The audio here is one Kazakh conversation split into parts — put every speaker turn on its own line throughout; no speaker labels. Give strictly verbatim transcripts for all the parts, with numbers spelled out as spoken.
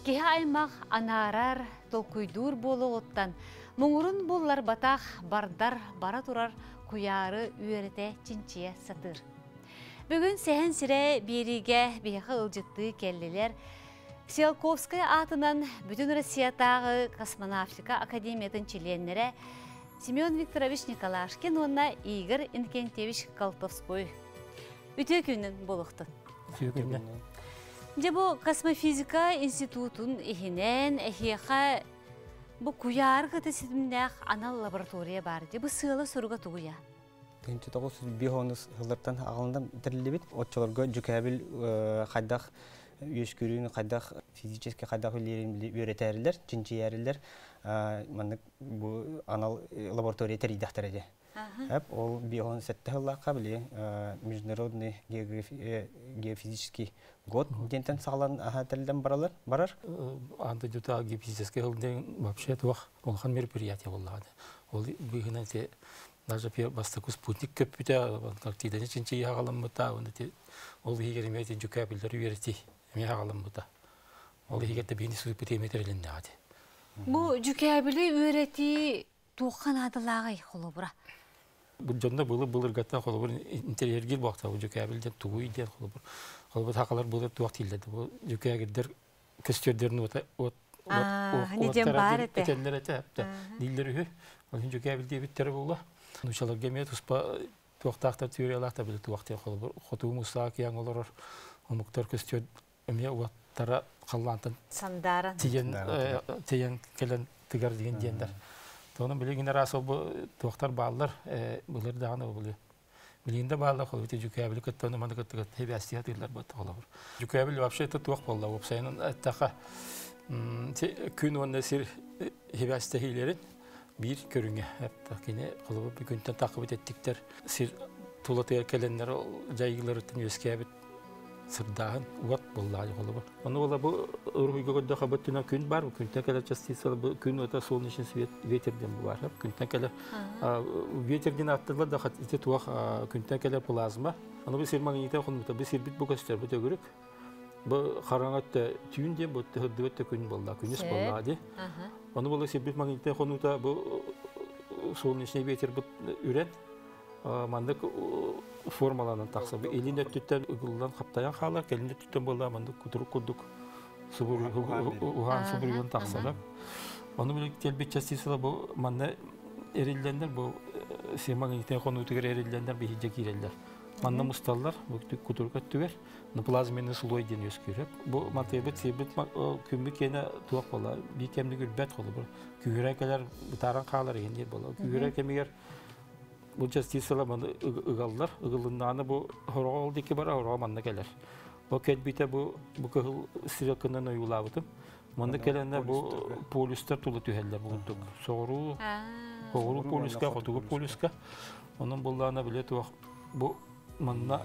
Икеһе аймақ анарар толкуйдур болу оттан, мұңырын боллар батақ бардар бара турар куяры үйерете чинчия сатыр. Бүгін сәхін сірі беріге бейхі ылжытты келлелер Циолковская атынан бүтін Россиятағы космонавтика академиятын членлері Семен Викторович Николашкин, онна Игорь Иннокентьевич Колтовской. Үтө күнін болуқты. Же бұл космофизика институтын ихинен, эхеха бұл куяр кыты сидімдәқ анал лаборатория бар. Же бұл сыйлы сұрға тұғыя.
Күнті тоғыз бихоныз ғылырттан ағылындан тірілі бет. Отчыларға жүкәбіл қайдақ үйескөрін, қайдақ физически қайдақ өретәрілер, жинчи әрілер. Бұл анал лаборатория тәрейдақтар әде. Ол биохон сәтті ғылаққа біле международный геофизический год дентен сағалан тәрілден барар.
Анты жүта геофизический ғылден вообще туақ олған мероприятие болады. Ол бүгінен те даже бастаку спутник көп бүті, тиден үшінші ағалым бұта, ол егеремейтен жүкәбілдер үйерті әме ағалым бұта. Ол егерді бейіне сұйып бітеметер елінде ады.
Бұл жүкәбілі үйереті туған адылағай қолы бұра?
Бұл жонда бұлы бұлырғаттан қолы бұр интерьергер бұқта, бұл жүкәбілден туғы иден қолы бұр. Қолы бұр тақалар бұлыр туақ тілдеді. Бұл жүкәгердер көстердерін өтәлер әті әпті. Дилдер үйі, ол жүкәбілде біттері бұлы. Нушалар кеме туспа туақтақтар теориялақта білі туақтен қолы бұр. Қотуы мұса кияң олар омықтар көстер өме уаттара қаллантын тейен келен тігар деген дендер. Оның білігіне рас ол туақтар балылар бұлыр дағаны бұлы. Білігінде балылар қолы өте жүкәбілі көттіні маны көттігі хебі әстият үйлер бұлты қолы бұр. Жүкәбілі вообще это туақ болды. Опсайының әттақа күн онда сир хебі әстихилерін bir körüne hep takine kılıbı bir günden takip ettikler sir tulataya gelenler jaygıları tünüskebit sırdağın uvat bollağı kılıbı. Onu ola bu uruygoda habatına gün var bu günden kala частица bu gün ota солнечный свет ветерден var hep günden kala ветерден attılar da ite tuaq günden kala plazma. Onu bir sir magnete konuda bir sir bit bu göster bu görüp bu karanlıkta tüyünde bu hıddıvette gün bollağı güneş bollağı. Onu böyle sebep magnetten konuda bu солнечный ветер bu üret mandık formalarından taksa bu elinde tütten ıgıldan kaptayan halar elinde tütten bollağı mandık kuturuk kurduk subur uhan suburun taksalar. Onu böyle telbet частицалар bu manna erillenler bu sebep magnetten konuda erillenler bir hicce girerler. Manna mustallar bu kuturuk öttüver. Plazmenin suluy deniyoruz ki. Bu materyal sebep kümbük yine tuğak bola. Bir kemli gülbet kolu bu. Küyürekeler bu taran kağlar yenir bola. Küyürekemiyer bu частицалар manı ıgallar. Igılından bu horoğa oldu ki bara horoğa manna gelir. Bu kedbite bu bu kıl sirakından uyulavutum. Manna gelenler bu polisler tulu tüheller bulduk. Soğuru soğuru poliska, kotuğu poliska. Onun bullarına bile tuğak bu manna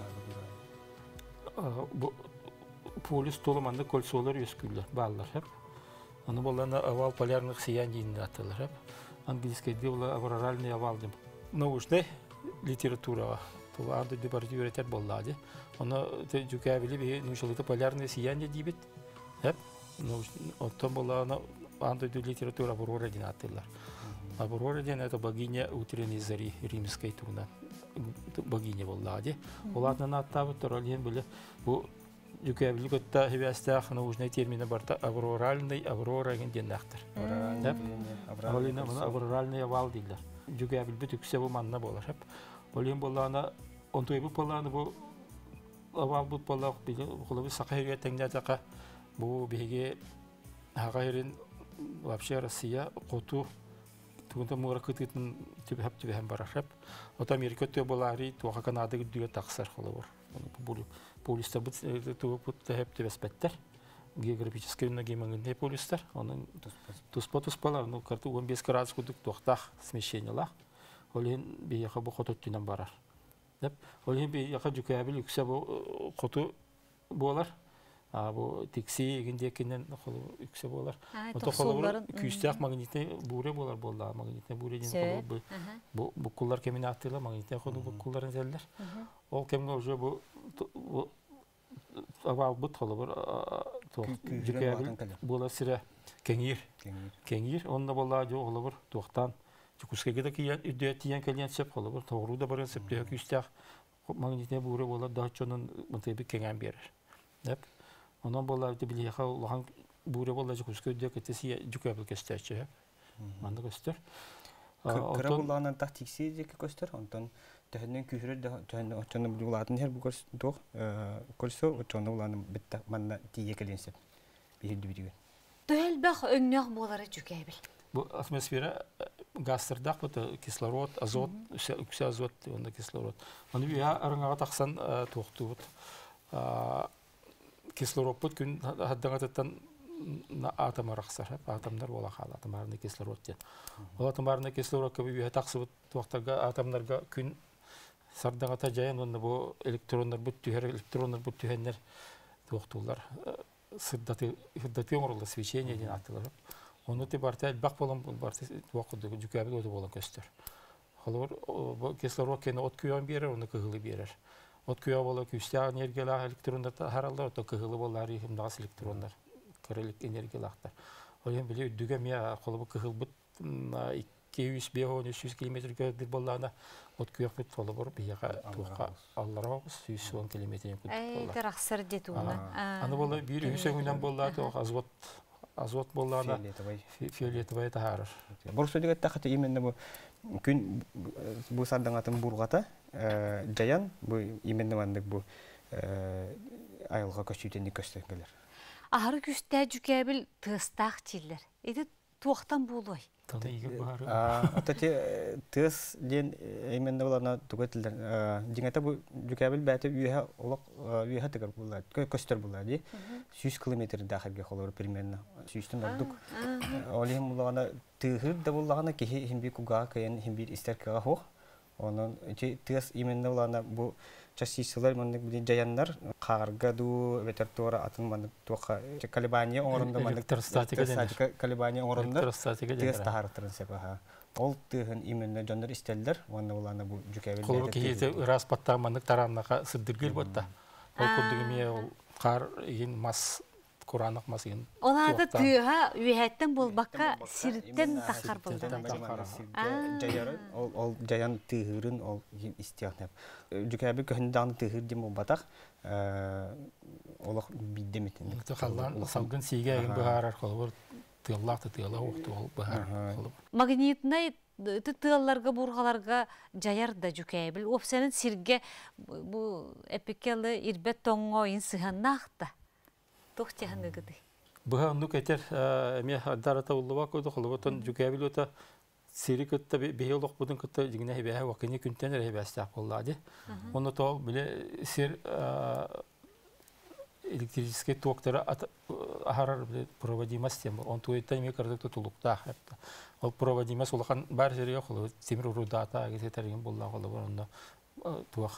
bu polis tolumanda kolsolar yüsküller, bağlar hep. Onu bollarına aval polarных сияний attılar hep. Английское ola avroralный avaldım. Научная литература. Bu adı departmanı üreter bolladı. Onu tecrübeli bir nuşalıta polarные сияния diyebit. Hep ondan bollarına adı literatура Аврора diye attılar. Аврора diye это богиня утренней зари римской туна. Богиня bolladı. Olatdan hatta bu törelyen böyle bu yükebilik hatta hevestah naujnay termini barta avroralny avrora gendendaktır. Avroralny avroralny aval deyirlər. Yükebil bütükse bu manna bolar hep. Olyen bollana ontoy bu bollana bu aval bu bollaq bilen qılıbı saqayga tengdataqa bu bege haqayrin вообще Россия qotу Tunda murakıtın tübe hep tübe hem barar hep. O da Amerika tübe bolari tuğa Kanada gidiyor taksar olur. Bu polisler bu tübe bu hep tübe spetter. Geografический нагиманный полистер. Onun tuspа tuspаlar. Ну kartı on beş градус kuduk tuğtaq смещениялар. Olen bir yaqa bu qotuttunan barar. Hep olen bir yaqa yükebil yüksek bu qotu bolar. Bu tiksi gindekinden yüksek bolar. O da kollar iki yüz tak magnetli bure bolar bolla magnetli bure din bu bu bu kullar kemin attılar magnetli konu bu kulların zeller. O kemin hoca bu bu aval bu tolu Жүкәбил була сире кеңир. Кеңир, онда була жо олабыр тоқтан. Жүкускеге да киян үдде тиян келген сеп олабыр. Тоғру да барын сеп дөйек үстәк магнитне буре була да чонын мынтайбы кеңен берер. Деп. Онан була үдде билеха улахан буре була жүкуске үдде кетесі жүкәбил кестәче. Манда көстер.
Кыра булганан так тикси деке көстер. Онтон төһөннән күһрәр дә төһөннән очаны булатын һәр бу көрс тох көрсө очаны буланы битте манна тие келенсеп. Бирди бирген.
Төлбәх өңнәк булары жүкәбил.
Бу атмосфера газдардак бу кислород, азот, үксе азот, онда кислород. Аны бия арыңага таксан токту бут. Кислород бут күн хаддагатан атомараксар, атомдар бола хал, атомарны кислород ден. Ол атомарны кислород кебе бия таксы токтарга атомнарга күн сардагата жайын онда бу электрондар бут түһәр электрондар бут түһәннәр токтулар. Сыддаты сыддаты оңорлы свечение ден атылар. Оны те барта бак болон барта вакытта жүкәбил өтө болон көстөр. Холор кислород кені от күйөн берер, оны кыгылы берер. От күйө боло күстә энергиялар электрондар харалдар, то кыгылы болар ихимдагы электрондар. Кырылык энергиялактар. Оен биле дүгө мия колобу кыгыл бут iki yüz beş yüz kilometrге дип боллана от күйөк бут болор бияга тука аллара yüz on kilometrге бут болор.
Ай, тараксыр детуна.
Аны боло бир үсөгүнөн болла то азот азот боллана фиолетовый тахар.
Бурсу дигәт тахты именно бу күн бу сардаңатын бургата жаян бу именно мандык бу айылга көчүтенди көстөгөлөр.
Ахыр күстә жүкәбил тыстак тиллер. Эти туактан булой.
Таны иге бары.
А, атати тыс ден именно буларна тугатылдар. Дигәтә бу жүкәбил бәте үе олак үе тигәр булар. Көстөр булар ди. yüz километр дахарга холор примерно. yüzтен ардык. Олим буларна тыгыр да буларна ки химби куга каян химби истеркага хох. Онун тыс именно буларна бу частицалар мандык бу жаяннар карга ду ветертора атын мандык тока колебания орунда мандык статика колебания орунда статика тыс тахартырын сепаха. Ол тыгын именно жандар истелдер, онда буларна бу жүкәбил.
Колор кийде распатта мандык тараннага сыддыргыл бутта. Ол курдугуме ол кар ин мас Kur'anlık masın.
Onlarda tüha üyetten bulbakka sirtten takar buldu.
Jayarı, ol jayan tühürün ol istiyanep. Жүкәбі көһүндән тыгыр дим батак. Олох биддемитин.
Халлан салгын сиге бахар холбор тыллакты тыла окту ол бахар.
Магнитный тылларга бургаларга жаяр да жүкәбил. Опсенин сирге бу эпикеле ирбет тоңго инсыганнакта. Тохтяны гыды.
Бу анду кетер ме дарата уллуба койду холботон жүкәбил ота сирикетте бейлок будун кытта дигине бе вакыны күнтен ребастак боллады. Оны то биле сир электрический токтора ахарар проводимость тем он туйта ме кырдыкты тулукта хатта. Ол проводимость улахан бар жерге холо темир рудата гетерген болла холо онда туах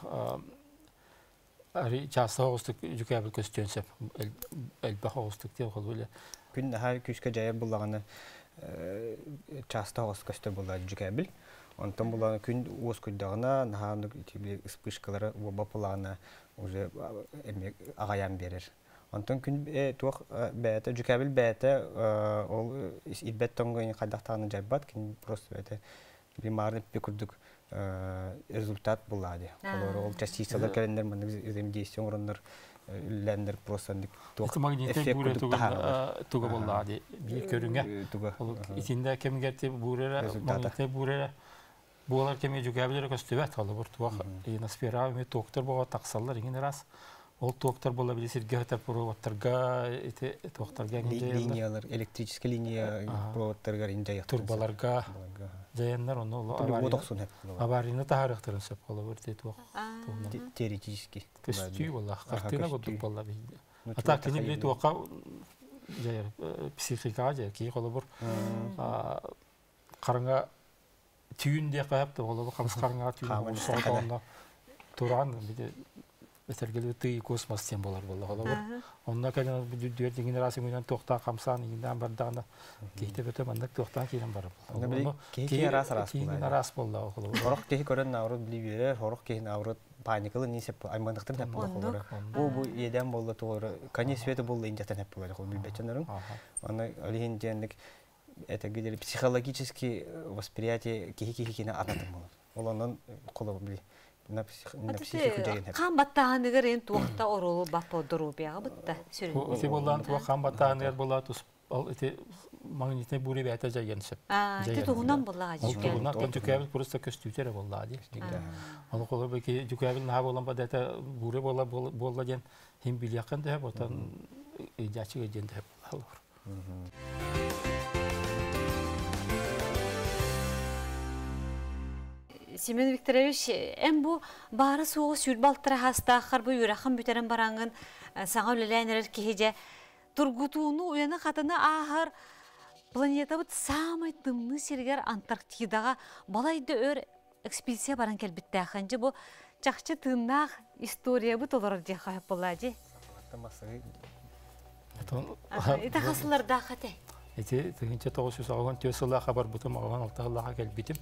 ари часаустык жүкәбил көстөнсөп элбахаустык деп холо
күн һәр күскә җаяр буллаганы часто ос көстө була жүкәбил. Онтон була күн ос күддәгенә наханы тибли испышкалары бапылана уже эмек агаян берер. Онтон күн туак бәте жүкәбил бәте ол илбет тоңгын кадактаны жайбат кин просто бәте примарный пекурдук результат булады. Ол частицалар календер мен взаимодействие орындар лендер просто
туак эффект туга булады. Бир көрүнгө туга итинде кемгерти бурера магнитный бурера булар кеме жүкәбилер көстөбөт алып туак иноспера ме доктор бага таксаллар иген раз. Ол доктор бола билесир гетер проводтарга эти докторга
линиялар электрический линия проводтарга инде
турбаларга жаяннар оны аварийны тарихтарын сөп калып өртөй туак.
Теоретически.
Көстүй бола картина бодук бола бейди. Ата кини биле туакка жаяр психика же ки калып караңга түйүндө каяпты болобу камыс караңга түйүн сонда туран биде Mesela tüy kosmos tem bolar bollar bollar. Onda kalan düdür generasiya менен токта камсан индан бардагына кейтеп өтө мандак токта келен бар.
Onda кейки рас рас
болду. Кейки рас болду.
Хорок кейки көрөн аврут били берер, хорок кейин аврут паникалы не сеп аймандыктан хеп була холора. Бу бу еден болду тоора. Конец света болду инжатан хеп була хол билбеченерин. Аны алин дендик это где психологически восприятие кихи-кихи-кина ататым болот. Ол анан коло били. На психику жеген хеп.
Кам баттааныгар эн туакта оролу баподору бяга бытта сүрүн.
Эти болан туак кам баттааныр бола тус ал эти магнитный бури бәтә жайын сеп.
А, эти тугунан болла
Ол тугунан кем жүкәбил просто көстүтер болла ди. Ал колы беки жүкәбил на болан ба дәтә бури бола болла ден хим бил якын да ботан җачы ден дә болар.
Семен Викторович, эм бу бары суғы сүрбалтыра хастақыр бу юрахын бүтерін бараңын саңа өлеләйнерер кехеже тургутууну уяны қатыны ахыр планета бұд самай дымны сергер Антарктидаға балайды өр экспедиция баран келбітті ақынжы бу чақчы тыңнақ история бұд олар де қайып болады. Это қасыларда қате?
Эти тегенче тоғыз жүз алған төсілі хабар бұтым алған алтағылаға келбетім.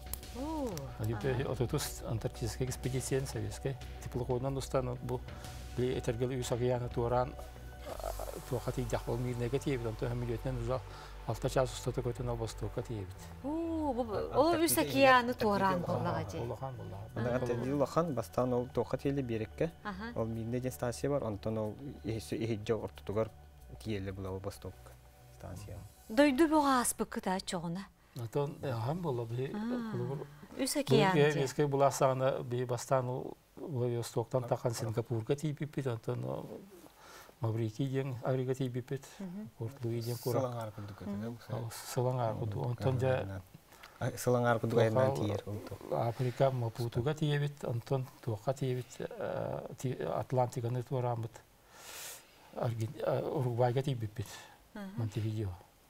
Отутус антарктическая экспедициян советская. Теплоходынан ұстаны бұл этергелі үйс ағияны туаран туақат идақ бол мирнеге тейбіт. Онты әмілетінен ұзақ алты час ұстаты көтін ал бастуыққа тейбіт.
Ол үйс ағияны туаран болаға же?
Олақан болаға.
Бұнағатты Улахан бастан ол тоқат елі берекке. Ол мирнеген станция бар, онтан ол ехеджі ортутығар тиелі бұла ол бастуыққа станция.
Дойду бұға аспы күта чоғына?
Атон һәм була би
үс океан.
Бу эске була саны би бастан ул стоктан такан Сингапурга тип бит, антон Маврикий ден Арига тип бит. Портлуи ден кура.
Сылаңар кудук это.
Сылаңар куду. Антон да
Сылаңар кудук айнан тиер.
Африка Мапутуга тип бит, антон тука тип бит, Атлантиканы турамбыт. Уругвайга тип бит. Монтевидео.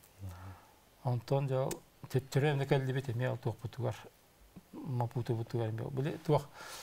Антон да төттөрөм келди бит, мен ал тук бутугар. Мапуту бутугар мен. Биле тук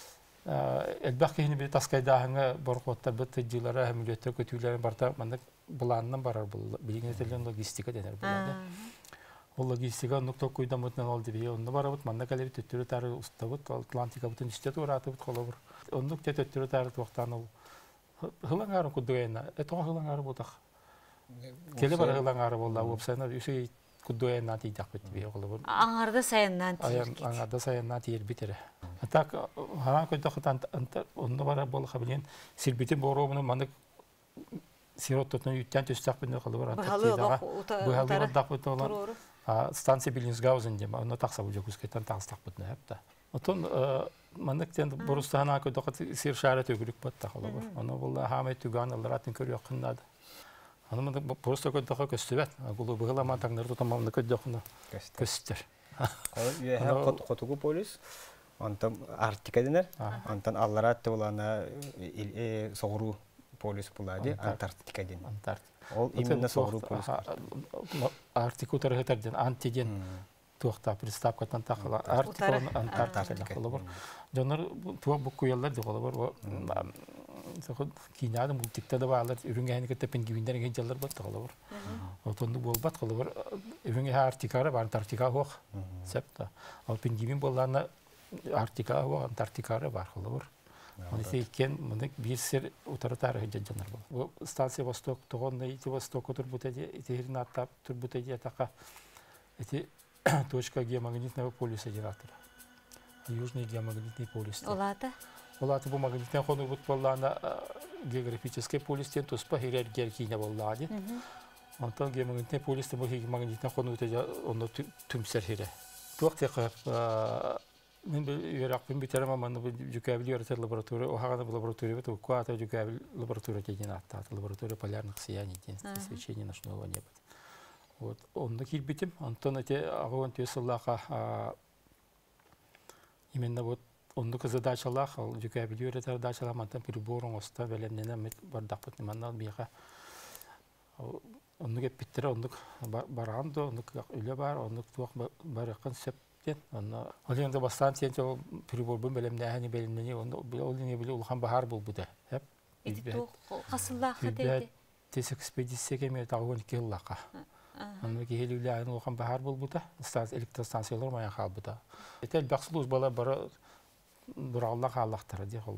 элбак кини бит таскайдагы боркоттар бит жилара хамилетте көтүлөр барта, мында буланнан барар бул. Билиңетелен логистика денер булады. Ол логистика нукта койдан мутнан алды би. Онда барабыт, мында келип төттөрө тары устабыт, Атлантика бутун истет уратып колобур. Ондук төттөрө тары туктан ол хылаңар кудуена. Это хылаңар бутак. Келе бар хылаңар болду, опсана үсөй кудуена тидак бит би колобур.
Аңарда сайыннан тиер.
Аңарда сайыннан тиер битере. Так хана көтөктан онда бара бол хабилен сирбите боробуну манда сироттон үттен төстак бин колобур. Бухаллы дак бит олар. А станция Билинсгаузен дем, аны такса бу жокускетен такстак бит нәпта. Отон мандыктен бурустана көтөкт сир шара төгүлүк батта колобур. Аны булла хамет түган алратын көрү якыннады. Аны мында просто көтөкө көстүбөт. Бул бугала таңдарды тамамды көтөкүнө көстөр.
Ал я кот котугу полис. Антан Арктика денер. Антан алларат булана согуру полис булады, Антарктика ден. Ол именно согуру полис.
Арктика тарыхтардан антиден туакта приставкатан такыла. Арктика Антарктика болобур. Жонор туак букуялар да болобур. Кинада мультикта да балар үрүнгәне кетте пингвиндер ген жаллар бат болобур. Отонду болбат болобур. Үрүнгә Арктикага бар, Антарктика хок. Септа. Ал пингвин болларна Арктика ва Антарктикага бар болобур. Аны сейкен мында бир сер утартар жанар бол. Бу станция Восток тогонда ити Восток турбут эти эти натап турбут эти атака. Эти точка геомагнитного полюса генератора. Южный геомагнитный полюс.
Олата?
Олата бу магнитный ходу бут боллана географический полюстен туспа хирер геркине боллады. Антон геомагнитный полюстен бу магнитный ходу эти оно түмсер хире. Туакта мен юракпын битерем аман бу жүкәбил йөртер лаборатория, о хаганы лаборатория бит, куата жүкәбил лаборатория деген атта, лаборатория полярных сияний, свечения ночного неба. Вот, он на килбитим, Антон эти агон тесаллаха именно вот он на задачалах, жүкәбил йөртер задачалах, мантан приборон оста белемнене мет бардакпыт маннан бияха. Он на биттер, он барандо, он үле бар, он туак баракан сеп Аны алында бастан сен жол приборбун белемне хани белемне оны олне биле улхан бахар болбуда. Хеп.
Ити ту касылла хатети.
Тес экспедицияга мен тагын келлака. Аны келүле аны улхан бахар болбуда. Станция электростанциялар мая халбуда. Этел баксылуз бала бара бир Аллах Аллахтар ди холлу бар.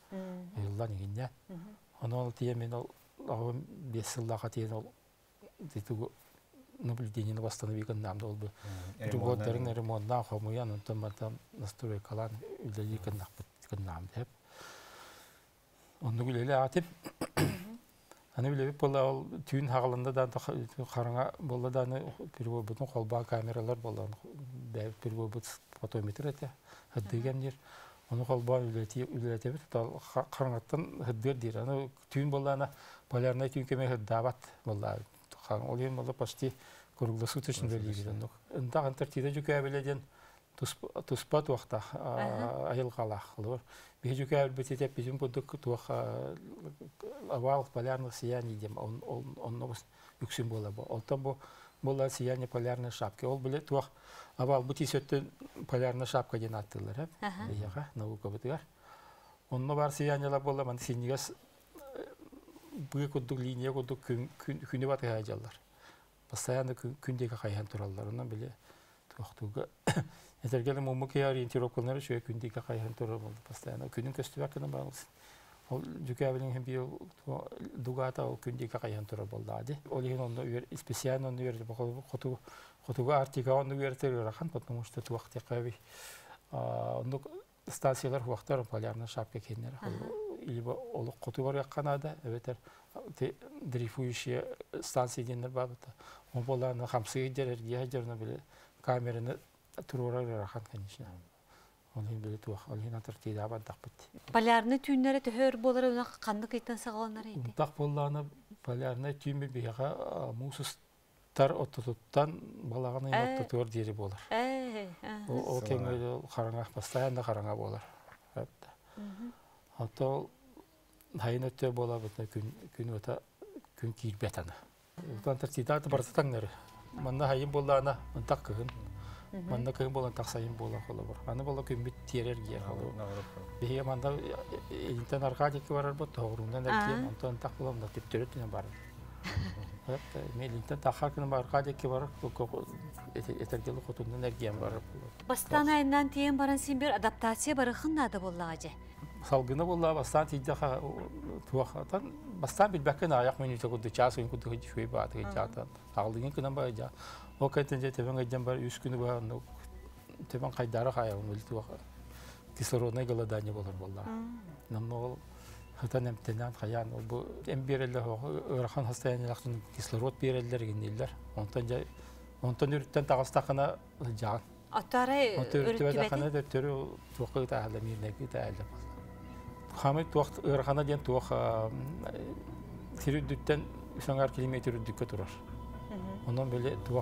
Yıllan yine. Onu diye men ol ağım beş yıllığa diye ol ditu наблюдение восстановления нам долбы. Ремонтların ремонтdan xamuyan ondan настрой kalan ülkeyi kanaq kanam hep. Onu güleyle atip hani bile bolla tüyün hağlında da qaranga bolla da bir bütün kolba kameralar bolla bir bu fotometre ete haddigen yer. Onu kolba ületi ületi bir qarangatan haddir dir. Ana tüyün bollana polarna tüyün keme davat bolla Olayım valla pasti kurulması için böyle bir şey. Anda Antarktida jükabeleden tuspat vakta ayıl kalaklar. Bir jükabel betete bizim bulduk tuh aval polarna siyani diyem. On on on yüksün bola bu. Oltan bu bola siyani polarna şapka. Ol bile tuh aval bu tisötten polarna şapka diye attılar hep. Yaga nauka bitiyor. Onunla var siyaniler bola man sinigas bu kuduk linya kuduk gün günü batı hayacalar. Постоянно күндегі қайхан туралар. Онан біле туақтуға Етергелі мұмықы ориентировкалары шөй күндегі қайхан турал болды. Постоянно күнін көсті бәкінің бағылсын. Ол жүкәбінің hem bir дугата ол күндегі қайхан турал болды ады. Ол ең оны специально оны верді. Құтуға артиға оны верді рақан, потому что туақты қави. Оны станциялар уақтар полярны шапка кенер. Или олық құты бар қанада, өтер дрейфующие станции денер бабыта. Он боланы хамсы едер, ергехдерні біле камераны тұрурар рақан, конечно. Олын біле туақ, олын Антарктида абандақ бітті.
Полярны түйінлері төхөр болары өна қанды қиттан сағаланар еді?
Ұнтақ боланы полярны түйінбе бейға мусыстар отытыттан балағаны отытыр дері болар. Ол кеңгелі қараңа, постоянно қараңа болар. Hatta hayın öte bola butna gün gün öte gün kirbet ana. Antarktida da barsa tanları. Manna hayın bollana antak kın. Manna kın bolan tak sayın bola kola var. Ana bola gün bit tirer giye halı. Bihe manda internet arkadik var bu doğrundan da kiye antan tak bolam da tip törütüne var. Evet, melinten takakın var arkadik var. Etergeli kutundan ergiyem var.
Bastan ayından tiyen baran sin bir adaptasiya barıqın nadı bollağacı.
Salgını bolla bastan tijaka tuaqatan bastan bilbakana ayak menü takudu ças gün kudu şuy batı çatan aldığın kınan bayaca o kadınca tepen giden bar üç günü var no tepen kaydara kaya onu tuaq kislorodna galadanya bolar bolla namno hatan emtenan kayan bu emberelle ırxan hastanelerinin kislorod bererler gindiler ondan ondan ürtten tağıstakına can
Ataray
ürtübede kana da türü tuaqı ta'ala mirneki ta'ala Hamit tuaq ırxana diyen tuaq sirüddütten sangar kilometre dükke turar. Ondan böyle tuaq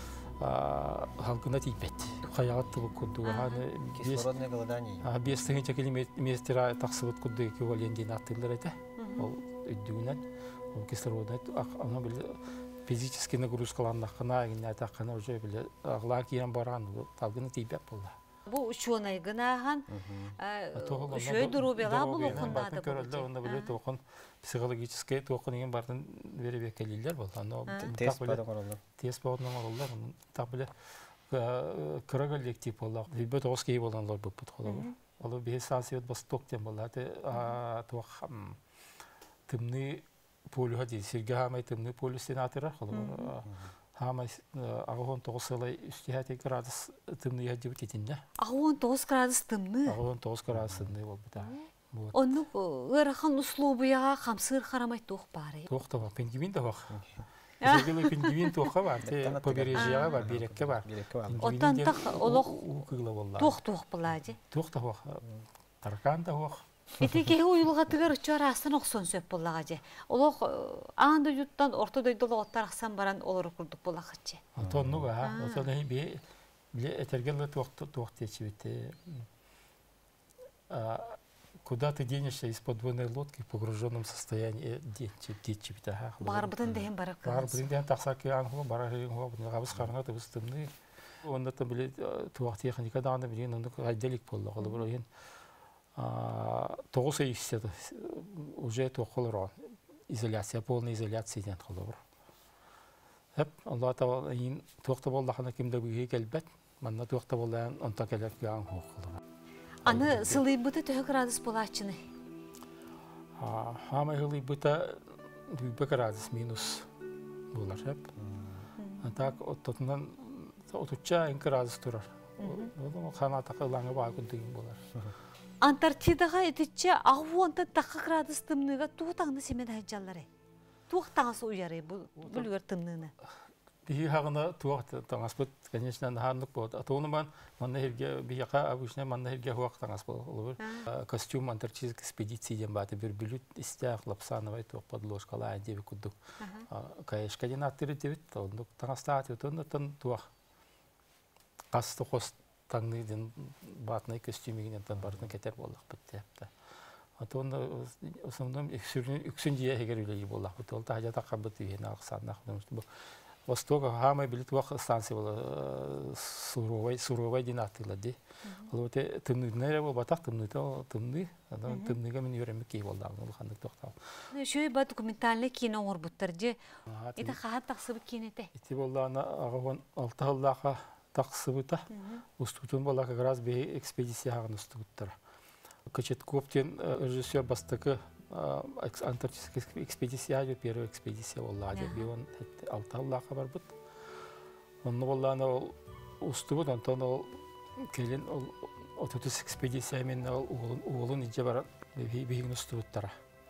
halkına tipet. Hayat tıbık kudu.
Кислородное голодание.
beş kilometre taksıbıt kudu ekvivalendin atılır ete. O üddüğünden o kислородный ona böyle fizически нагрузкаланнакына гинне такана уже böyle ağlar kiyen baran halkına tipet bollar.
Bu uçuğun aygınahan şöyle duru bela bu lokunda da
görüldü. Onda böyle toqun psikologический toqun egen bardan verip ekeliller boldu.
Test badan orallar.
Test badan orallar. Tak böyle kıragallik tip ollar. Bir toski bolanlar bu putqolar. Ola bir sasiyat bastok tem bollar. Toq tımni polu hadi sirgahamay tımni polu senatörler qolar. Ama ağın toğusuyla üstühati gradus tımlı yedi bittiğinde.
Ağın toğus gradus tımlı.
Ağın toğus gradus tımlı oldu da.
Onu ırxan uslubu ya kamsır karamay toğ bari.
Toğ da var, pengivin de var. Özellikle pengivin toğu var, poberijiya var, birekke var.
Otan tak oluq toğ toğ buladı.
Toğ da var, tarkan da var.
Eteke uyulga tıgar uçar astan oqson söp bollağacı. Oluq anda yuttan orta doydalı otlar aksan baran olur kurduk bollağacı.
Tonnu var, o da ne bir etergelle toğ течивите. Куда ты денешься из подводной лодки в погруженном состоянии дичивите?
Барбытын дehen барак.
Барбытын дehen тақсак яңғы барахын ғо ғабыз қарыңа табыстымны. Онда да біле туақ техникадан да білген онда айделик болды қолы бір ойын. Тоғыз ейістеді, уже тоқылыр изоляция, полная изоляция ден қолы бір. Hep Allah Teala yin tuaqta bollahana kimde büyüğe gelbet, manna tuaqta bollayan onta kelek bir an hoqlı.
Anı sılıyı bıdı tühü gradus bolaçını?
Хама хылы бұта дүйбе градус минус болар, хеп. Так, оттотынан отуча ин градус турар. Хана тақылаңы бағы күндігін болар.
Антарктидаға етітче ағу онтан тақы градус тымныға туғытаңды семен әйджалары. Туғықтаңысы ұяры бүлгір тымныны.
Бихи хағына туғықты таңас бұд, конечно, наханлық болды. Атуыны ман, манна херге, бихиқа абушне манна херге хуақ таңас болды. Костюм антарктической экспедицияден баты бір бүліт істяқ лапсановай туық подложкала әндебі күддік. Кайышқа ден аттыры дебіт, таңаста атып, тон туақ. Қасты қос таңныйден батынай костюмигінен тон бардың кетер болдық бітті. Атуыны ұсымдым үксін дия хегер үлелі болдық бітті. Ол тағажа таққа бітті үйені ақсаннақ. Востока хамай билет вах станция была суровой суровой династия. Вот это тымныйдер был батак тымныйда тымный, тымныйга мен юремек кей болды аны хандык токтап.
Шөй ба документальный кино орбуттар же. Ита хат таксыбы кинете.
Ити болды ана агын алты жылдака таксыбыта. Устутун бала как раз бе экспедиция хагын устуттар. Качет коптен режиссер бастыкы антарктическая экспедиция, первая экспедиция была, где он алталла хабар бут. Он была на устуд, он то келин отутус экспедиция именно уолун иже бар бигин устуд тара.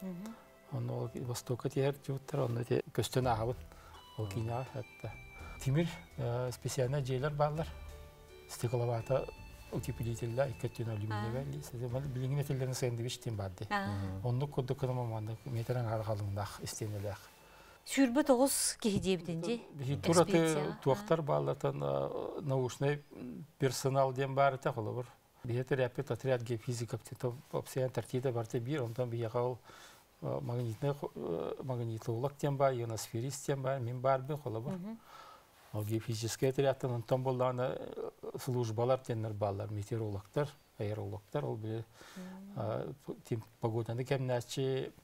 Он востока тер жуттар, он эти көстөн агыбыт. Ол кино хатта. Тимир специально жейлер баллар. Стекловата утеплителя и катюна алюминиевая лиса. Билингин теллерин сэндвич тем бадди. Онну кодду кадама манда метрен аргалындах истенелях.
Сүрбе тоғыз кехидебденде.
Тураты туақтар баллатан научный персонал дем бар та холобор. Бихетер япет отряд геофизиков то обсеян Антарктида барте бир, он там биягал магнитный магнитлы улак тем бар, ионосферист тем бар, мин бар бе холобор. Геофизический отряд он там болланы службалар теннер баллар, метеорологтар, аэрологтар, ол биле тем погоданы кемнәче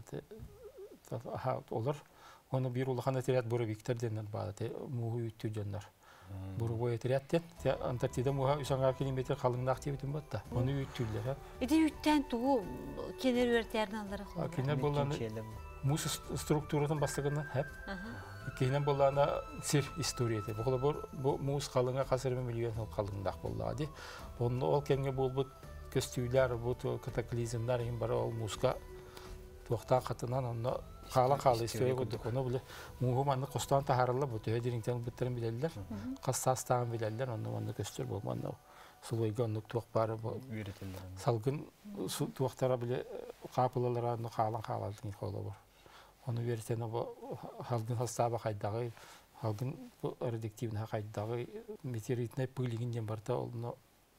олар. Оны бир улахан отряд буровиктер деннер бады, мугу үттү жондар. Буровой отряд тен, Антарктида муга үч миң километр калыңдак тебитин батта. Оны үттүлөр.
Иде үттен туу кенер өртердин алары.
Кенер болланы мус структурадан бастыганы хеп. Кенен болланы сир история деп. Бу мус калыңга касыры миллион калыңдак болду. Оны ол кемге болбут көстүйлөр, бу катаклизмдар ин бар ол муска тоқта қатынан оны қала-қала история көрдік. Оны біле мұғыманды қостан тахарылы бұты өдеріңтен бұттырын білелер, қастастағын білелер, оны оны көстер болманды. Сұлойға оны туақ бары салғын туақтара біле қапылылар оны қалан-қалалдың қолы бар. Оны веретені халғын хастаба қайдағы, халғын радиоактивна қайдағы метеоритіне пылігінден барда оны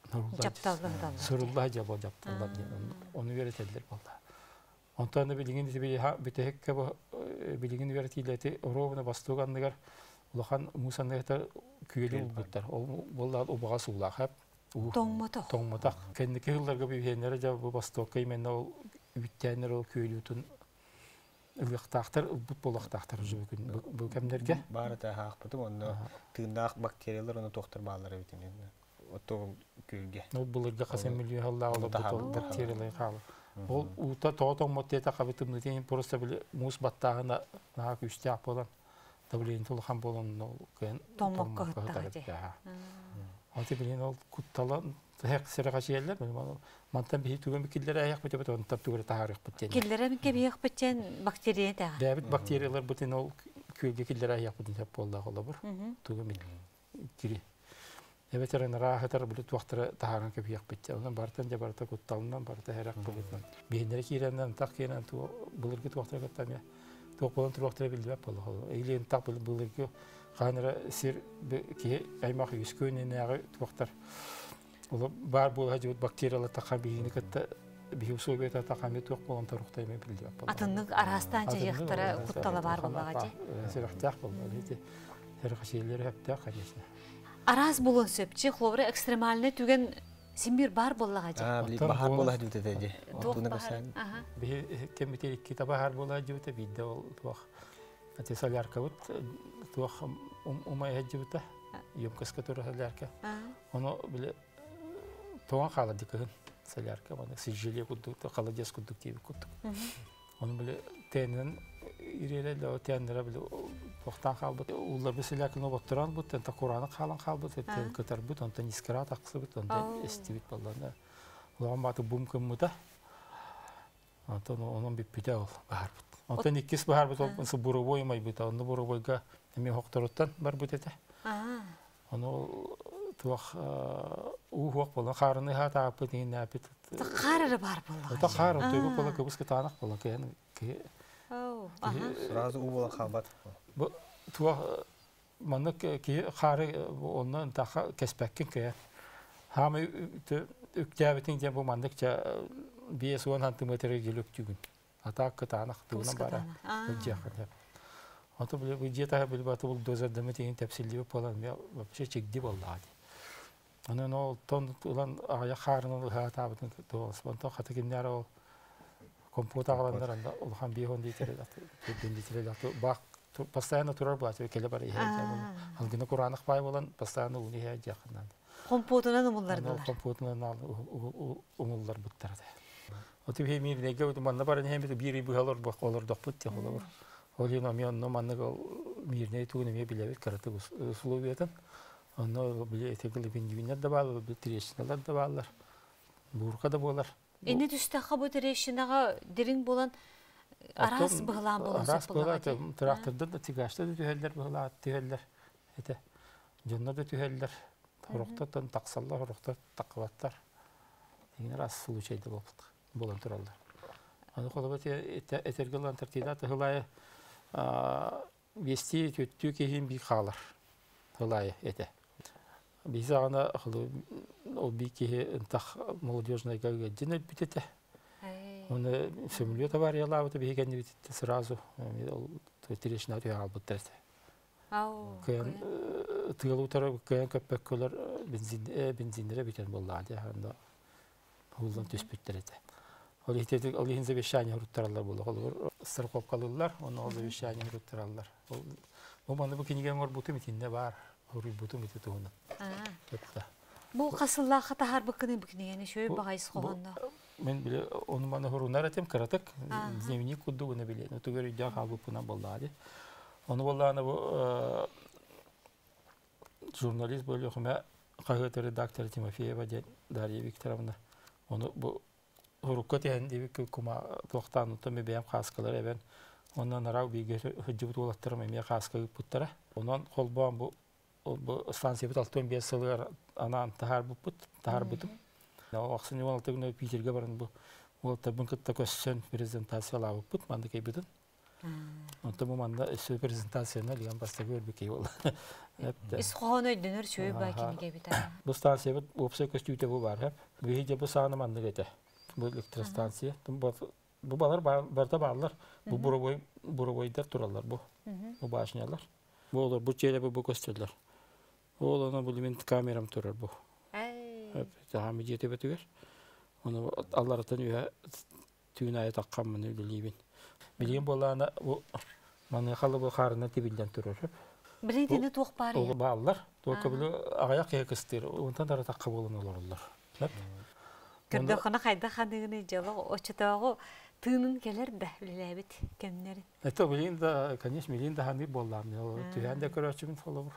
сұрылда жабы жапталды. Оны веретелер болды. Онтаны билигин бүтехекке билигин вертилети ровно бастуганныгар улахан мусанныгар күйелі улбуттар. Ол боллар убага суулак хеп.
Тоңмоток.
Тоңмотак. Кендики жылдарга бүйенлери жа бу бастокка именне ол үттенер ол күйелүтүн ылыктактар, улбут болактактар жүбүкүн. Бу кемдерге?
Бары та хакпытым, онда тыгындак бактериялар оны токтор баалары битин. Ото күйге.
Ол буларга касем миллион алла алып бактериялар калы. Ол ута тоотон моттета кабытымны тен просто биле мус баттагына наа күчтәк болан давление толхан болан ол кен
томокка хатта.
Ати билен ол кутталан хек серага жерлер мантан бии түгөн бикиллер аяк бите бите онтап түгөр тарих биттен.
Киллер мен кебиек биттен бактерия да.
Дәбит бактериялар битен ол күйге киллер аяк битен тап болда голобур. Түгөн бит кири. Ветеран рахатар билет вактыра тахаран кебиек битте. Онан бартан да барта кутталынан барта харак булган. Бейнер киренен так кирен ту булыргы вактыра каттам я. Ток болон тур вактыра билбеп болду. Эйлен так булыргы ханра сир ки аймак үскөнүнө ягы вактар. Ол бар бул хажут бактериялар такан бейни катта биособета такан ток болон тарухтай мен билбеп болду.
Атынның арастан жыяктыра куттала бар болгачы.
Сирактак болду. Харакшелер хепте конечно.
Араз болон сөпчи хлоры экстремальный түген симбир бар боллага же.
А, били бахар болла дилте деди.
Туна басан.
Би кемитер китап бахар болла жута бидде ол туах. Ати солярка вот туах умай хаджута. Ёмкаска тура солярка. Оно биле туан хала дикын солярка, мана сижеле кудук, холодец кудук тиби кудук. Onu böyle tenin irelele o tenlere böyle tohtan kalbı. Ular bir silahını oturan bu tenta Kur'an'ı kalan kalbı. Ten kadar bu tenta niskara taksı bu tenta estivit ballarında. Ulan batı bum kımıda. Ondan onun bir pide ol bahar bu. Ondan ikisi bahar bu. Ondan buru boyumay bu. Ondan buru boyga emi hoktoruttan var bu tete. Onu tuğ uğuk bolan karını ha tapı diye ne yapıt.
Kararı var bolan.
Ta karı tuğu bolan kıbız kıtanak bolan ki ki.
Sırası u bolan kalbat.
Bu tuğ manık ki karı ondan daha kespekin ki. Hamı üktebetin diye bu mandıkça bir son hantimetre gelip çıkın. Hatta kıtanak tuğuna bara. Ucakın. Hatta böyle bu cihata böyle batı bu dozer demetin tepsili falan ya bir şey çekti vallahi. Ana o ton ulan ayak karnını ha tabıtın doğrusu. Ben hatta kimler o komputer alanlarında olan bir hon diye ben diye bak постоянно turar bu açı kele bara ya. Halgına Kur'an'ı pay olan постоянно onu ya yakından.
Komputuna numullar
da. Komputuna umullar buttardı. O tip hemir ne gövde manna bara hem bir bir halar bak olur da put ya olur. Olin amyan no manna mir ne tuğunu me bile karatı Sloviya'dan. Onu bile etekli bin gibinler de bağlı, bir treşinalar da bağlılar. Burka da bağlar.
Eni düştəxə bu treşinağa derin bolan aras bağlan bolan
aras bağlan. Traktördə də tigaşda da tühəller bağlar, tühəller. Ete. Conna da tühəller. Horoktan taqsallar, horoktan taqvatlar. Yine ras sulu şeyde boldu. Bolan turallar. Onu qolabət etergəlan tərtidat hılaya vesti tütü kehin bir qalar. Hılaya ete. Biz ana o bir ki tak молодежная гаджина битете. Он самолета var ya la bu bir kendi bitti сразу. То терешна тü albatırdı.
Ау.
Kayan tığlı tarafı kayan köpekler benzin benzinlere biten bolladı handa. Huldan tüspütlerdi. O lihte Allah'ın zevşani hurutlarlar buldu. Olur sır kopkalılar onu o zevşani hurutlarlar. O bana bu kinige var butu mitinde var. Huri butu mitti onu. Bu
kasıllağı tahar bakını bakını yani şöyle bahis kovanda.
Ben bile onu bana horunar etem karatak. Zemini kudu bunu bile. Ne tu göre daha bu puna bolladı. Onu bollağına bu jurnalist böyle okuma gazeteci redaktör Timofeyeva de Darya Viktorovna. Onu bu horukat yani diye kuma doktan utanma benim kaskaları ben ondan arav bir hıcıbı dolaştırmam ya kaskayı puttara. Ondan kolbağım bu bu stansiya bit altı on beş sılgar ana tahar bu put tahar butum. O akşam yol altında Peter'e baran bu o tabii ki takosyon prezentasiyalar bu put mandı ki budun. Ondan bu manda şu prezentasyonlar ligan basta gör bir ki ol.
İskhana döner şöyle bakın ki biter.
Bu stansiya bit opsiyon kostüte bu var hep. Ve hiç bu sahne mandı gete. Bu elektrik stansiya. Bu bu balar barda bağlar. Bu buroboy buroboyda turallar bu. Bu başlayanlar. Bu olur bu çeyle bu kostüller. Oğlana bu limit kameram turar bu. Hep daha mı jete betüger. Onu Allah'a tanıyor tüynaya takkan öyle libin. Bileyim bolana bu mana halı bu karına tibilden turur hep.
Bildiğini toq bari.
O bağlar. Toqa böyle ayak yakıstır. Ondan da takka bolan olurlar. Hep.
Kördə xana qayda xanığını jala o çatağı tığının gelir de bilebit kemleri.
Это bilin de конечно bilin de hani bollan. Tüyen de körəçün olur.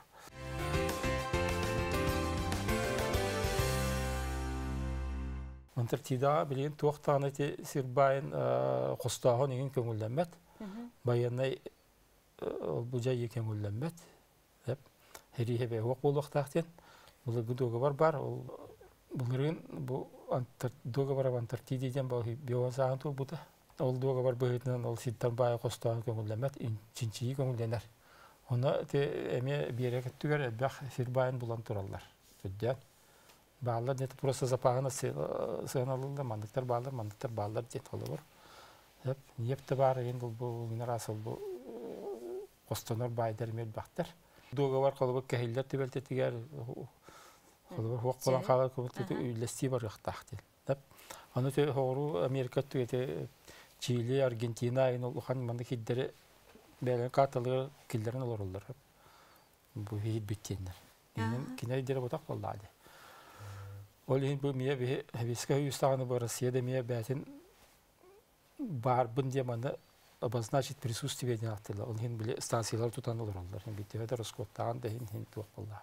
Antarktida bilin toqtаны te Sirbayın qostağı negen köngüllenmet. Bayanay bu jay köngüllenmet. Hep heri hebe waq boluq taqten. Bu gudoga var bar. Bunların bu Antarktida var Antarktida'dan bu biyosan to bu da. Ol doga var böğütünden ol sittan bayağı qostağı köngüllenmet. Çinçiyi köngüllenler. Ona te eme bir yere tüger bak Sirbayın bulan turallar. Südden. Bağlar net burası zapağına sığınalında mandıklar bağlar mandıklar bağlar jet olur. Hep niyep de var yani bu mineral bu kostanlar bayder mel baktır. Doga var kalıbı kahiller tübelte tiger kalıbı hoq falan kalıbı komite üllesti var yaxtaxtı. Hep onu te horu Amerika tüete Çili, Argentina in uluhan mandık hiddere belen katalı killerin olurlar hep. Bu hid bittenler. Benim kine dere botak vallahi. Olin bu miye bir heviska yüstağını bu Rusya'da miye betin бар бын деманы обозначить присутствие династила. Он хин биле станциялар тутан olur onlar. Хин битеве Роскоттан да хин хин туак болла.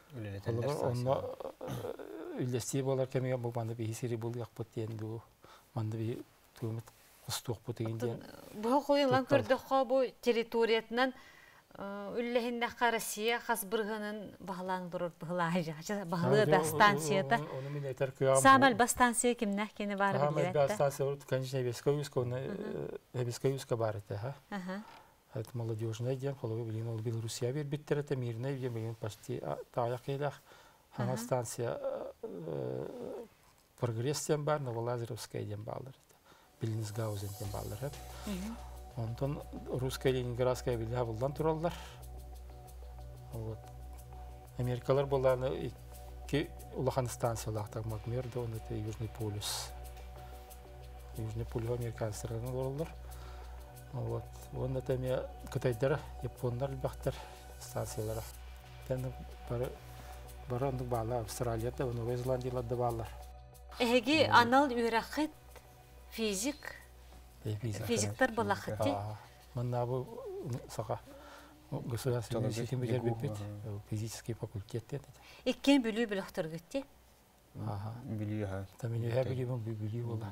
Онно үлестие болар кемеге бу манда би сири бул якпыт денду. Манда би тумут кустук бу дегенден.
Бу коюлган көрдөккө бу территориятынан үллехинде Россия хас биргенин баглан durur быглай. Баглы да станцияда. Самал бастансия кимнах кени бар билет.
Самал бастансия, конечно, Вискоюска, он Вискоюска бар это,
ага.
Это молодежный день, холовый блин, он Белоруссия биттер это мирный день, блин, почти таяк елах. Ана станция прогресс тем бар, Новолазаревская день баллар. Белинсгаузен день баллар. Ondan Ruskaya Leningraskaya bilha buldan turallar. Вот. Amerikalar bollarını iki ulahan stansiyalar takmak merdi, onu da Южный полюс. Южный полюс Amerikanlardan olurlar. Вот. Onu da me Kıtaylar, Japonlar baktır stansiyalara. Kendi bara bara onu bağlar Avustralya'da, Nova Zelandiya'da bağlar.
Ege anal ürakıt fizik Физиктар балахатти.
Манна бу сака государственный университет бит физический факультет dedi.
Иккен бүлүү билектер гетти.
Ага.
Билүү ха.
Тамини ха билүү билүү бола.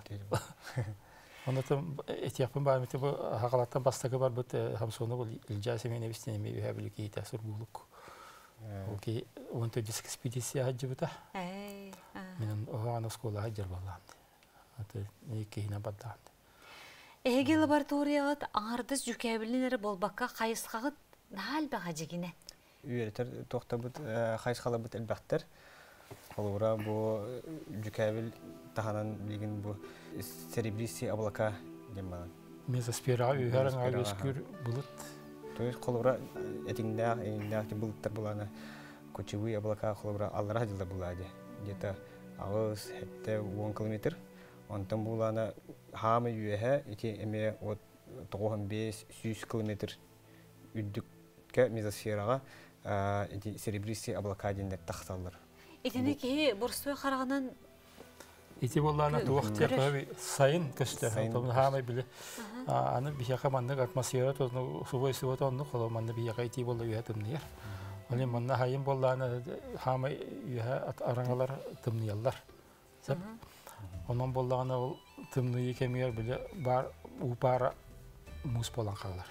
Онотом этияпын бар мете бу хагалаттан бастагы бар бут хамсоны бул илжасы менен бистеме ха билүү ки тасыр булук. Окей, он то диск экспедиция хаҗы бута.
Эй.
Менин охана школа хаҗыр баланды. Аты эки хина баддан.
Эге лабораторияғыт аңардыз жүкәбілінері болбаққа қайысқағыт нәл баға жегіне?
Үйретер тоқта бұд қайысқала бұд әлбәқтер. Қолуыра бұл жүкәбіл тағанан білген бұл серебристый облака дем балан.
Мезоспера үйерің әуескүр бұлыт.
Қолуыра әтіңдәқ бұлыттар бұланы көчевый облака қолуыра аллара жылда бұлады. Где-то ауыз әтті он километр. Онтан булана хамы юеһе ити эме от тоғыз беш жүз километр үддүккә мезосферага ити серебристый облака дендер тахталлар.
Итене ки бурстой караганан
ити боллана туактя каби сайын көстө. Онтан хамы биле аны бияка мандык атмосфера тозну субой суботонну коло манды бияка ити болду юетимнер. Оле манна хайын боллана хамы юеһе арангалар тымныяллар. Сап Ondan bollağına ol tımlığı kemiyor bile bar upara mus bolan kalır.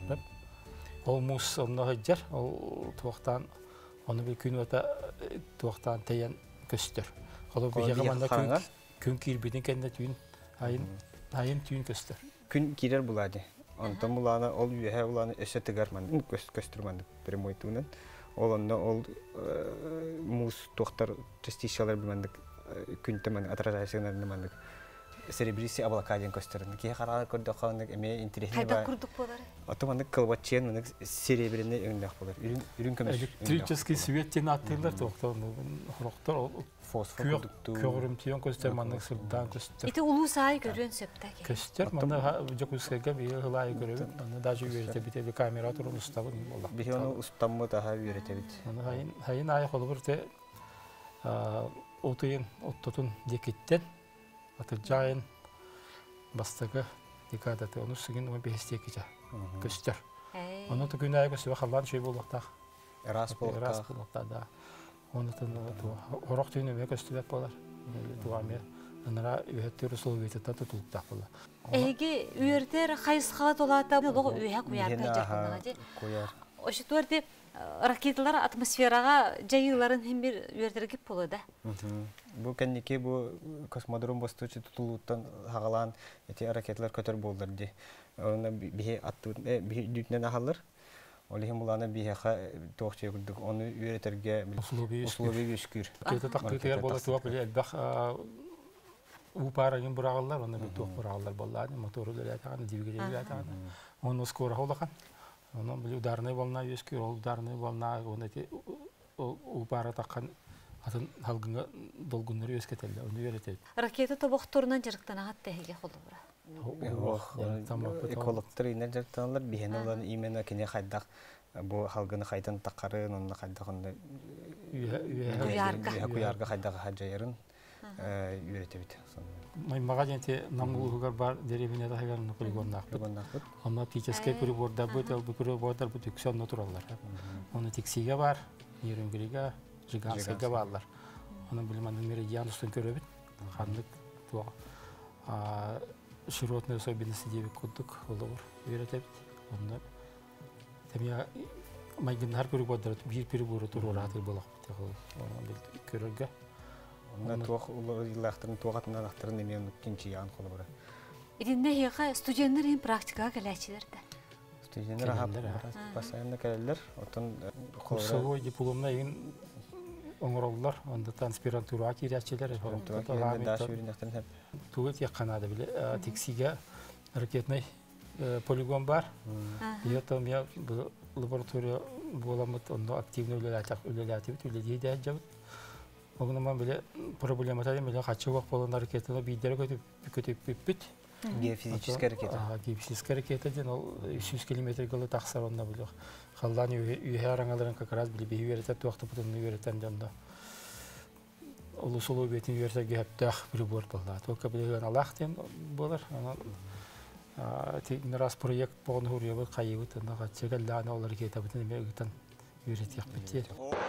Ol mus onunla hıccar, ol tuğaktan onu bir gün öte tuğaktan teyen köstür. Kalı bir yakamanda gün kirbidin kendine tüyün, hayın tüyün köstür.
Gün kirer buladı. Ondan bulağına ol üyehe ulağını eşe tıgarmandı, köstürmandı premoytuğunun. Olanda ol mus tuğaktar частичалар bilmendik. Күнтәмен отражающийнәрне мәндек серебристый облака дигән көстөрне ки харагы көрдө калган эме интересный бар.
Кайда күрдүк булар?
Атомандык кылбатчен менен серебряный өңдәк булар. Үрүн үрүн көмеш.
Электрический свет тен аттылар токтор. Хороктор
фосфор продукты.
Көрүм тиен көстөрмәндек сырдан көстөр.
Ите улуу сай көрөн сөптәге.
Көстөр мында жокускага бир хылай көрөм. Мында дажы үйрөтө бите камера турун устабы болду.
Бихе аны устаммы таһа үйрөтө бит.
Мында хайын хайын ай холбур те Otuyun, ottotun dekitten, atıcağın bastığı dikkatatı onu sugin onu behistiyekece göster. Onu da günahı gösteriyor, halan şey bulmakta.
Eras bulmakta.
Eras bulmakta da. Onu da horok tüyünü ve gösteriyor bolar. Tuğamir, onlara üyetleri Sloviyet'ten tutulukta bolar.
Ege üyerter kayısqalat olata bu üye koyardı
jaknaga. Koyar.
Oşu tuardı raketler atmosferaga jayıların hem bir üyerterge boladı.
Bu kendiki bu kosmodrom bostuçu tutuluttan hagalan eti raketler kötör boldur di. Ona bihe attı bihe dütnen ahallar. Olihim bulana bihe toqçı gördük. Onu üyerterge uslubi güskür.
Kete taktiker bola tuap bile elbaq u paragın burağlar onu bir toq burağlar bolladı. Motoru da yatan, divgili yatan. Onu skora holakan. Onu bile udarnay bolna güskür, udarnay bolna onu ti u para takkan atın halgınga dolgunları ösketeldi. Onu üyeretedi.
Raketa toboqtorundan jiriktan ahat tehege holubra.
Ekologlar iner jartanlar bihene olan imena kene xaydaq bu halgını xaydan taqarın onu xaydaq onu
Kuyarga
kuyarga xaydaq hajayarın üyeretebit.
маймага женте намгулугар бар деревня да хаган полигоннак.
Полигоннак.
Ама птический приборда бут, ал прибордар бут үксөн натураллар. Оны тексиге бар, нейронгрига, жиганскайга барлар. Оны билман меридиан устун көрөбүт. Хандык туа. А широтные особенности девик кудук олор үйрөтөбүт. Онда темия майгын har прибордар бир прибору турураты болот. Оны көрөргө.
Онда туак уларлактын туагатынан актарын эмен кинчи ян колу бар.
Идинде хега студенттер практикага келечилерди.
Студенттер хап постоянно келелер. Отон
курсовой дипломна ин оңороллар, онда аспирантурага кирячилер. Тугут яканада биле тексиге ракетный полигон бар. Я там я лаборатория боламыт, онда активно үлелатак үлелатып үлелейде жабыт. Огнаман биле проблемата демеле качыбак болгон ракетаны бидер көтүп көтүп бүт.
Геофизическая ракета.
Ага, геофизическая ракета ден ол үч жүз километрге таксар онда биле. Калдан үйе араңаларын как раз биле бейверте туакты бутун үйрөтен жанда. Улусулуу бетин үйрөтө гептах прибор болду. Только биле Аллах ден болар. Ана тек раз проект болгон хурьябы кайыбыт, анда качыгалдан олар ракета бутун эмегитен үйрөтөк бит.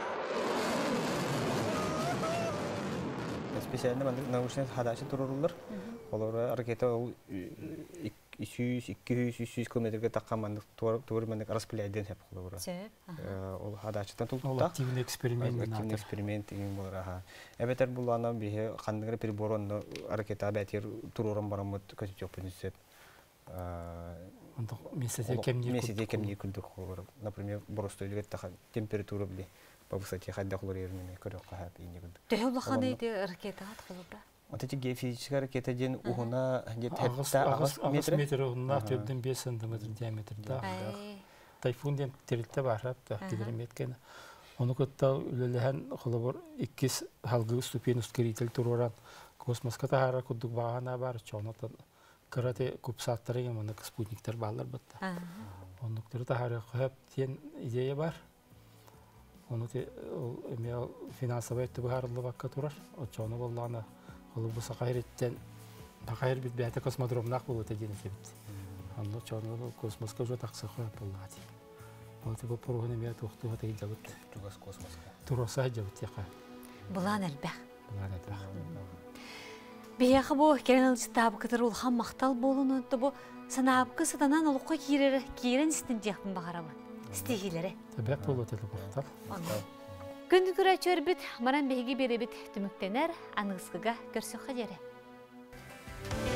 Специально научный хадачы турулар. Олар ракета үч жүз, эки жүз, үч жүз километрге таккан тууру менен распыляйден хеп кылып. Ол хадачтан тултук.
Ол активный эксперимент.
Активный эксперимент деген болар. Аха. Эбетер буланан бие кандыгы приборон ракета бетер туруран барамыт көтүп жопунусет. А
онда месте кемни
месте кемни күлдүк кылып. Например, боростойдуга тахан температура биле по высоте ходьба хлорированными көрөк кахап ине күлдүк.
Төһөлөханы иде ракета аткылыбы.
Вот эти геофизическая ракета ден угуна где-то
метр метр угуна төрдөн беш сантиметр диаметрда. Тайфун ден терилте барап та километрген. Оны көттө үлелеген холобор эки халгы ступень ускоритель туруран космоска тахара кудук багана бар чонотон карате купсаттары мына спутниктер баллар бутта. Онуктары тахара кап тен идея бар. Оны те эмел финансовый төбөрлө бакка турар. Очону боллана Ол bu sakayretten bakayır bit bete kosmodromnak bulup edin sebit. Anda çoğunu kosmoska jo taksa koyup boladi. O te bu prohunu me toxtu hata jabut.
Tugas kosmoska.
Turosa jabut yaqa.
Bulan elbaq.
Bulan elbaq.
Бияқы bu келен ыстабы кытыр улхан мақтал болуну bu санабы сатанан олуққа кирер кирен истин жақтын бағарабы. Стихилері.
Табек болу теле мақтал.
Күнді күрі чөрбіт, маран бейгі беребіт түміктенер, аңғысқыға көрсіққа жері.